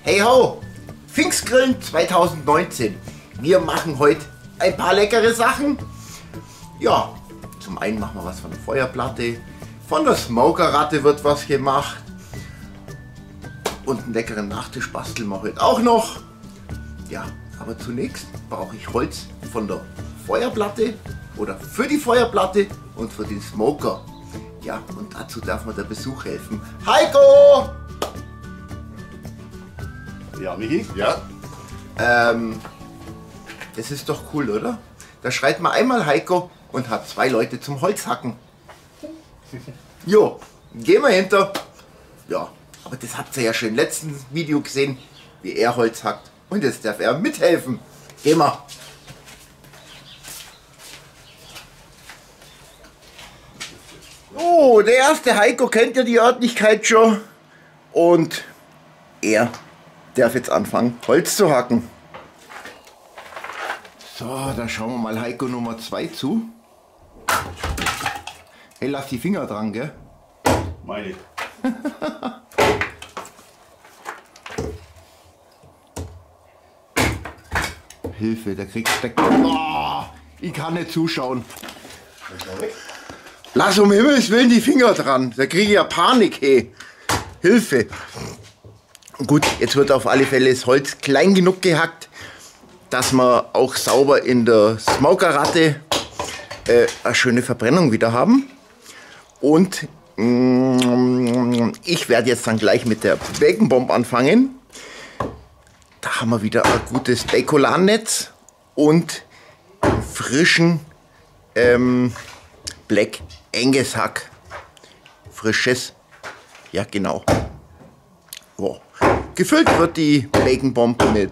Hey ho! Pfingstgrillen 2019. Wir machen heute ein paar leckere Sachen. Ja, zum einen machen wir was von der Feuerplatte. Von der Smokerratte wird was gemacht. Und einen leckeren Nachtisch basteln wir heute auch noch. Ja, aber zunächst brauche ich Holz von der Feuerplatte oder für die Feuerplatte und für den Smoker. Ja, und dazu darf mir der Besuch helfen. Heiko! Ja, Michi? Ja? Das ist doch cool, oder? Da schreit man einmal Heiko und hat zwei Leute zum Holzhacken. Jo, gehen wir hinter. Ja, aber das habt ihr ja schon im letzten Video gesehen, wie er Holz hackt. Und jetzt darf er mithelfen. Gehen wir. Oh, der erste Heiko kennt ja die Örtlichkeit schon. Und er darf jetzt anfangen, Holz zu hacken. So, dann schauen wir mal Heiko Nummer 2 zu. Hey, lass die Finger dran, gell? Meine. Hilfe, der kriegt Steck. Oh, ich kann nicht zuschauen. Lass um Himmels Willen die Finger dran. Da kriege ich ja Panik, hey. Hilfe. Gut, jetzt wird auf alle Fälle das Holz klein genug gehackt, dass wir auch sauber in der Smokerratte eine schöne Verbrennung wieder haben. Und ich werde jetzt dann gleich mit der Bacon Bomb anfangen. Da haben wir wieder ein gutes Bacolannetz und frischen Black Angus Hack. Frisches. Ja, genau. Wow. Gefüllt wird die Bacon Bomb mit,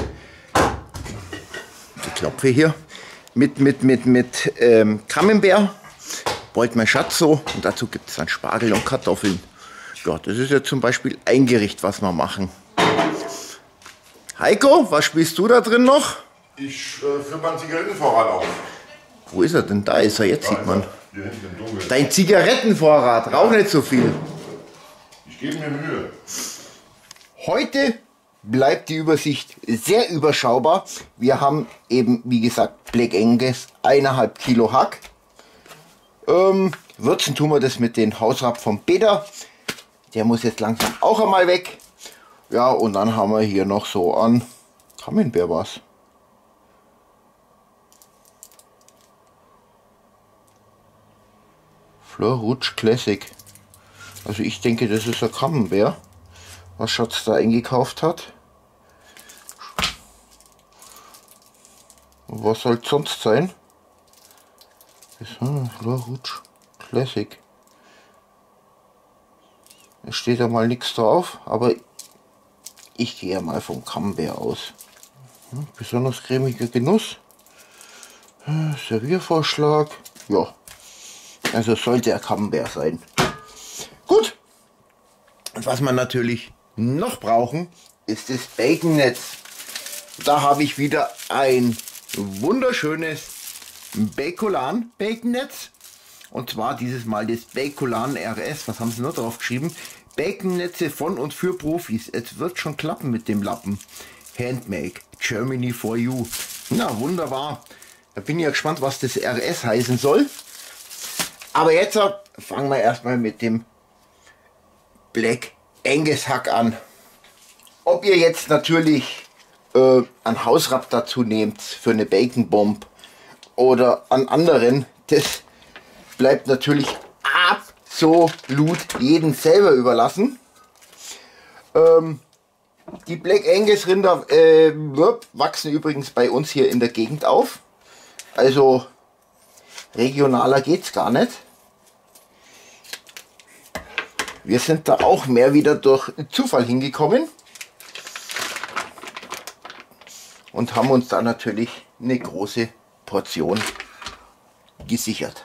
die Klopfe hier, mit Camembert, wollte mein Schatz so, und dazu gibt es dann Spargel und Kartoffeln. Ja, das ist ja zum Beispiel ein Gericht, was wir machen. Heiko, was spielst du da drin noch? Ich führe meinen Zigarettenvorrat auf. Wo ist er denn? Da ist er, jetzt sieht man. Hier hinten im Dunkeln. Dein Zigarettenvorrat, rauch nicht so viel. Ich gebe mir Mühe. Heute bleibt die Übersicht sehr überschaubar. Wir haben eben, wie gesagt, Black Angus, 1,5 Kilo Hack. Würzen tun wir das mit dem Hausrapp vom Peter. Der muss jetzt langsam auch einmal weg. Ja, und dann haben wir hier noch so an Camembert was. Fleur Rouge Classic. Also ich denke, das ist ein Camembert, was Schatz da eingekauft hat. Was soll es sonst sein? Das ist Fleur Rouge Classic. Es steht da mal nichts drauf, aber ich gehe ja mal vom Camembert aus. Besonders cremiger Genuss. Serviervorschlag. Ja, also sollte er Camembert sein. Gut. Und was wir natürlich noch brauchen, ist das Baconnetz. Da habe ich wieder ein wunderschönes Bacolan Baconnetz. Und zwar dieses Mal das Bacolan RS. Was haben sie noch drauf geschrieben? Baconnetze von und für Profis. Es wird schon klappen mit dem Lappen. Handmade. Germany for you. Na, wunderbar. Da bin ich ja gespannt, was das RS heißen soll. Aber jetzt fangen wir erstmal mit dem Black Angus Hack an. Ob ihr jetzt natürlich einen Hausrapp dazu nehmt für eine Bacon Bomb oder an anderen, das bleibt natürlich absolut jedem selber überlassen. Die Black Angus Rinder wachsen übrigens bei uns hier in der Gegend auf. Also regionaler geht's gar nicht. Wir sind da auch mehr wieder durch Zufall hingekommen und haben uns da natürlich eine große Portion gesichert.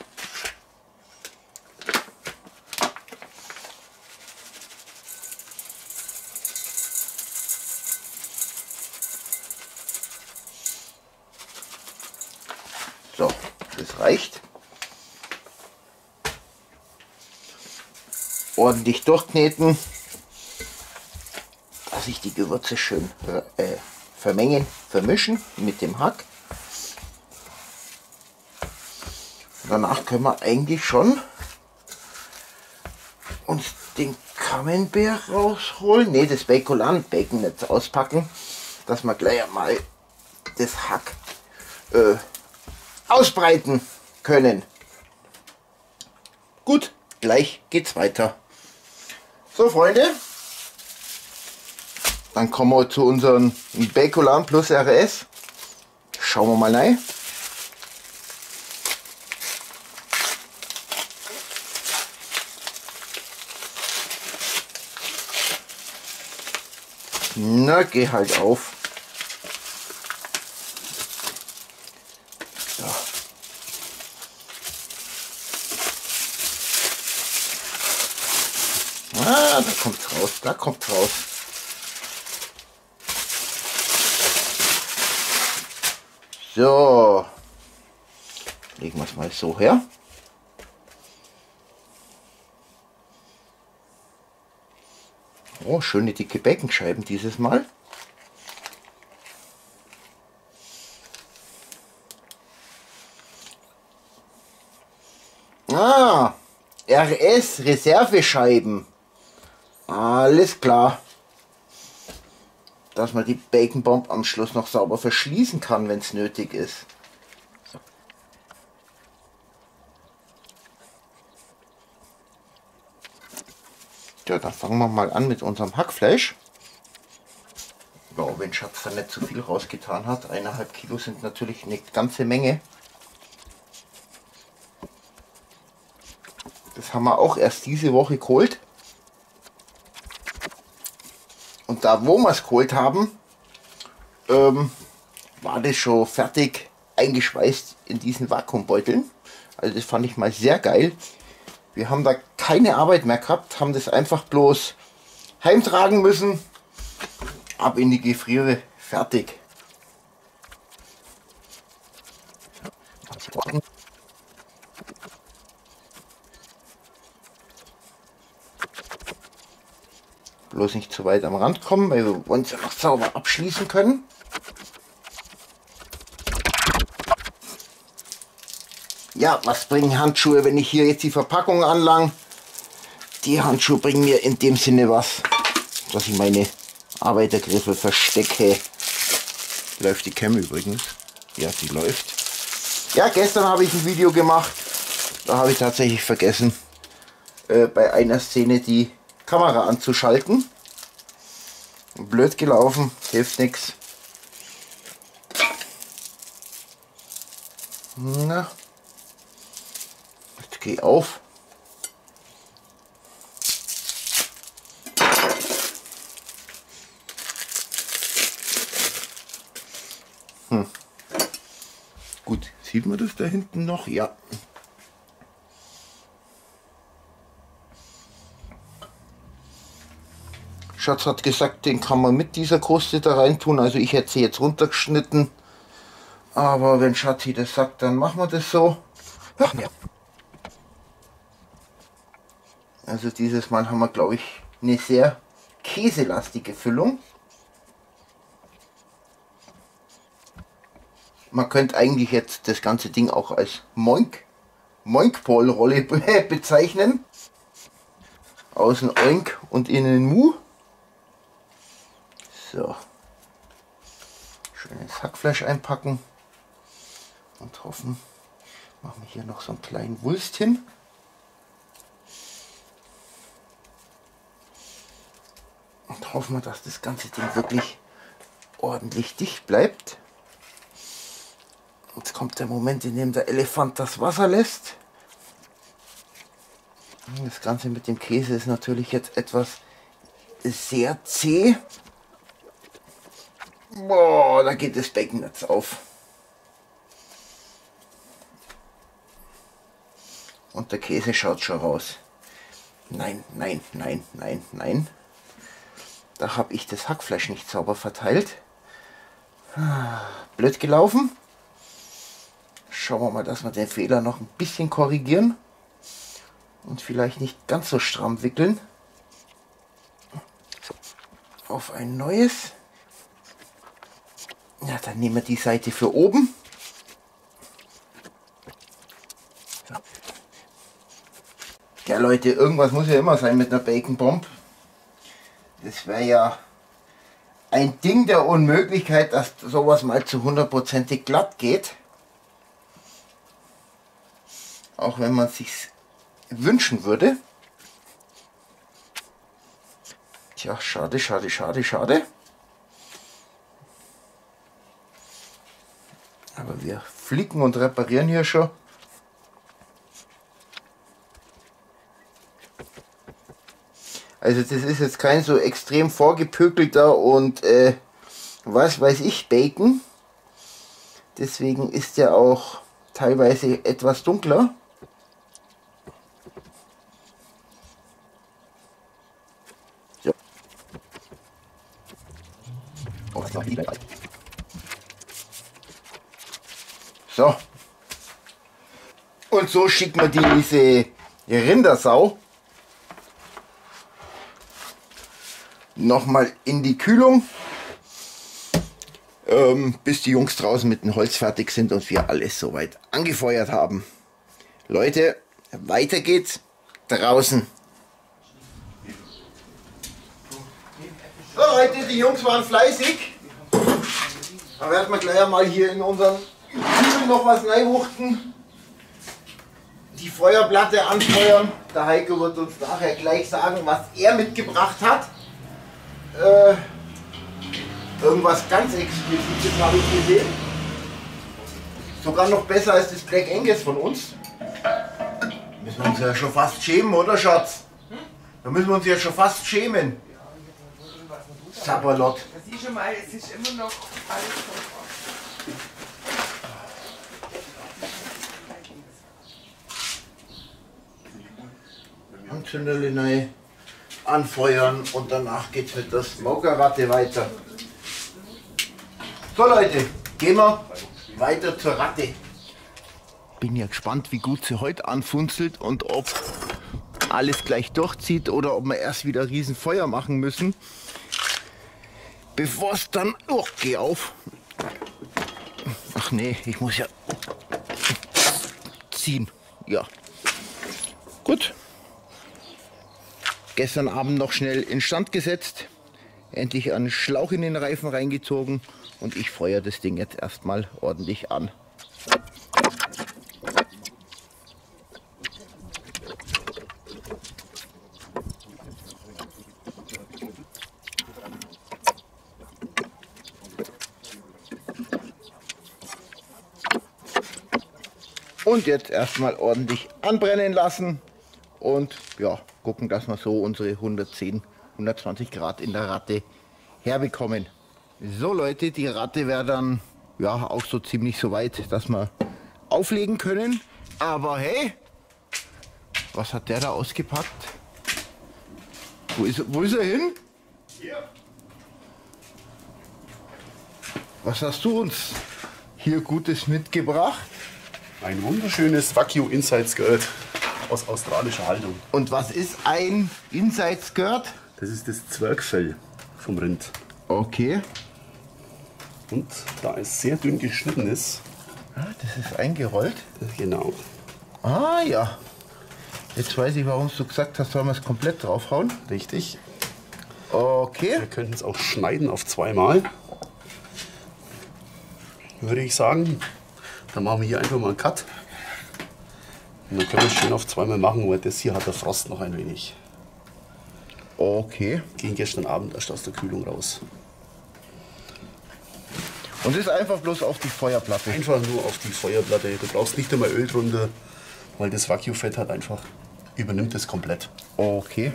So, das reicht. Ordentlich durchkneten, dass sich die Gewürze schön vermischen mit dem Hack. Danach können wir eigentlich schon uns den Camembert rausholen. Ne, das Bacon nicht auspacken, dass wir gleich mal das Hack ausbreiten können. Gut, gleich geht's weiter. So Freunde, dann kommen wir zu unserem Bacolan plus RS. Schauen wir mal rein. Na, geh halt auf. So. Ah, da kommt's raus, da kommt's raus. So. Legen wir es mal so her. Oh, schöne dicke Baconscheiben dieses Mal. Ah, RS Reservescheiben. Alles klar. Dass man die Bacon Bomb am Schluss noch sauber verschließen kann, wenn es nötig ist. Ja, dann fangen wir mal an mit unserem Hackfleisch. Ja, wenn Schatz da nicht zu viel rausgetan hat, 1,5 Kilo sind natürlich eine ganze Menge. Das haben wir auch erst diese Woche geholt. Und da, wo wir es geholt haben, war das schon fertig eingeschweißt in diesen Vakuumbeuteln. Also das fand ich mal sehr geil. Wir haben da keine Arbeit mehr gehabt, haben das einfach bloß heimtragen müssen, ab in die Gefriere, fertig. Bloß nicht zu weit am Rand kommen, weil wir wollen es ja noch sauber abschließen können. Ja, was bringen Handschuhe, wenn ich hier jetzt die Verpackung anlang? Die Handschuhe bringen mir in dem Sinne was, dass ich meine Arbeitergriffe verstecke. Läuft die Cam übrigens? Ja, die läuft. Ja, gestern habe ich ein Video gemacht. Da habe ich tatsächlich vergessen, bei einer Szene die Kamera anzuschalten. Blöd gelaufen, hilft nichts. Na, jetzt geh auf. Gut, sieht man das da hinten noch? Ja. Schatz hat gesagt, den kann man mit dieser Kruste da rein tun. Also ich hätte sie jetzt runtergeschnitten. Aber wenn Schatzi das sagt, dann machen wir das so. Ja. Also dieses Mal haben wir, glaube ich, eine sehr käselastige Füllung. Man könnte eigentlich jetzt das ganze Ding auch als Moinkball-Rolle bezeichnen. Außen Oink und innen Mu. So. Schönes Hackfleisch einpacken. Und hoffen, machen wir hier noch so einen kleinen Wulst hin. Und hoffen wir, dass das ganze Ding wirklich ordentlich dicht bleibt. Jetzt kommt der Moment, in dem der Elefant das Wasser lässt. Das Ganze mit dem Käse ist natürlich jetzt etwas sehr zäh. Boah, da geht das Becken jetzt auf. Und der Käse schaut schon raus. Nein, nein, nein, nein, nein. Da habe ich das Hackfleisch nicht sauber verteilt. Blöd gelaufen. Schauen wir mal, dass wir den Fehler noch ein bisschen korrigieren. Und vielleicht nicht ganz so stramm wickeln. So. auf ein neues. Ja, dann nehmen wir die Seite für oben. So. Ja Leute, irgendwas muss ja immer sein mit einer Bacon Bomb. Das wäre ja ein Ding der Unmöglichkeit, dass sowas mal zu 100%ig glatt geht. Auch wenn man es sich wünschen würde. Tja, schade, schade, schade, schade. Aber wir flicken und reparieren hier schon. Also das ist jetzt kein so extrem vorgepökelter und was weiß ich Bacon. Deswegen ist er auch teilweise etwas dunkler. So. Oh, das war die gleich. So. Und so schickt man diese Rindersau nochmal in die Kühlung, bis die Jungs draußen mit dem Holz fertig sind und wir alles soweit angefeuert haben. Leute, weiter geht's draußen. So Leute, die Jungs waren fleißig. Da werden wir gleich mal hier in unseren Kübel noch was reinwuchten. Die Feuerplatte anfeuern. Der Heiko wird uns nachher gleich sagen, was er mitgebracht hat. Irgendwas ganz Exquisites habe ich gesehen. Sogar noch besser als das Black Angus von uns. Müssen wir uns ja schon fast schämen, oder Schatz? Da müssen wir uns ja schon fast schämen. Sabalot. Das ist schon mal, es ist immer noch alles so. Anzünderle rein, anfeuern und danach geht's mit der Smokerratte weiter. So Leute, gehen wir weiter zur Ratte. Bin ja gespannt, wie gut sie heute anfunzelt und ob alles gleich durchzieht oder ob wir erst wieder riesen Feuer machen müssen, bevor es dann... Oh, geh auf. Ach nee, ich muss ja ziehen. Ja. Gut. Gestern Abend noch schnell instand gesetzt. Endlich einen Schlauch in den Reifen reingezogen und ich feuere das Ding jetzt erstmal ordentlich an. Und jetzt erstmal ordentlich anbrennen lassen und ja, gucken, dass wir so unsere 110, 120 Grad in der Ratte herbekommen. So Leute, die Ratte wäre dann ja auch so ziemlich so weit, dass wir auflegen können. Aber hey, was hat der da ausgepackt? Wo ist er hin? Hier. Was hast du uns hier Gutes mitgebracht? Ein wunderschönes Wagyu Inside Skirt aus australischer Haltung. Und was ist ein Inside Skirt? Das ist das Zwergfell vom Rind. Okay. Und da es sehr dünn geschnitten ist, Ah, das ist eingerollt. genau, Ah ja. Jetzt weiß ich, warum du gesagt hast, sollen wir es komplett draufhauen. richtig. Okay. Wir könnten es auch schneiden auf zweimal. Würde ich sagen. Dann machen wir hier einfach mal einen Cut. Und dann können wir es schön auf zweimal machen, weil das hier hat der Frost noch ein wenig. Okay. Ging gestern Abend erst aus der Kühlung raus. Und das ist einfach bloß auf die Feuerplatte. Einfach nur auf die Feuerplatte. Du brauchst nicht einmal Öl drunter, weil das Wagyu-Fett hat einfach übernimmt es komplett. Okay.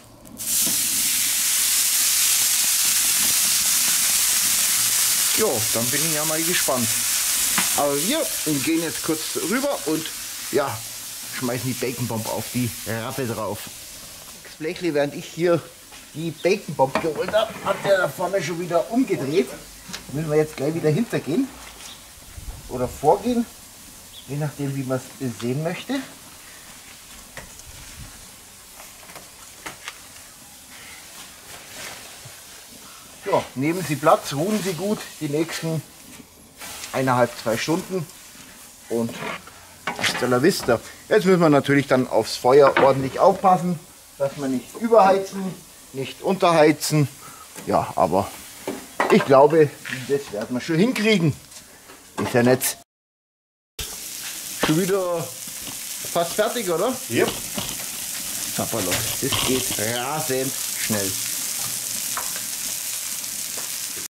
Jo, dann bin ich ja mal gespannt. Aber wir gehen jetzt kurz rüber und ja, schmeißen die Bacon Bomb auf die Ratte drauf. Das Blechli, während ich hier die Bacon Bomb geholt habe, hat der da vorne schon wieder umgedreht. Müssen wir jetzt gleich wieder hintergehen oder vorgehen, je nachdem wie man es sehen möchte. Ja, nehmen Sie Platz, ruhen Sie gut die nächsten 1,5, 2 Stunden und hasta la vista. Jetzt müssen wir natürlich dann aufs Feuer ordentlich aufpassen, dass wir nicht überheizen, nicht unterheizen. Ja, aber ich glaube, das werden wir schon hinkriegen. Ist ja nett. Schon wieder fast fertig, oder? Yep. Zapperloch, das geht rasend schnell.